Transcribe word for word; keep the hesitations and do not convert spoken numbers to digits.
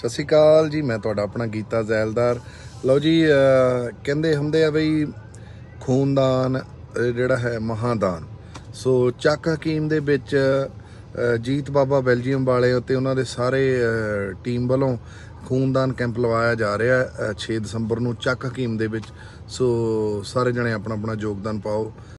ਸਤਿ ਸ਼੍ਰੀ ਅਕਾਲ ਜੀ, ਮੈਂ ਤੁਹਾਡਾ ਆਪਣਾ ਗੀਤਾ ਜ਼ੈਲਦਾਰ। ਲਓ ਜੀ, ਕਹਿੰਦੇ ਹੁੰਦੇ ਆ ਬਈ ਖੂਨਦਾਨ ਜਿਹੜਾ ਹੈ ਮਹਾਦਾਨ। ਸੋ ਚੱਕ ਹਕੀਮ ਦੇ ਵਿੱਚ ਜੀਤ ਬਾਬਾ ਬੈਲਜੀਅਮ ਵਾਲੇ ਅਤੇ ਉਹਨਾਂ ਦੇ ਸਾਰੇ ਟੀਮ ਵੱਲੋਂ ਖੂਨਦਾਨ ਕੈਂਪ ਲਵਾਇਆ ਜਾ ਰਿਹਾ ਛੇ ਦਸੰਬਰ ਨੂੰ ਚੱਕ ਹਕੀਮ ਦੇ ਵਿੱਚ। ਸੋ ਸਾਰੇ ਜਣੇ ਆਪਣਾ ਆਪਣਾ ਯੋਗਦਾਨ ਪਾਓ।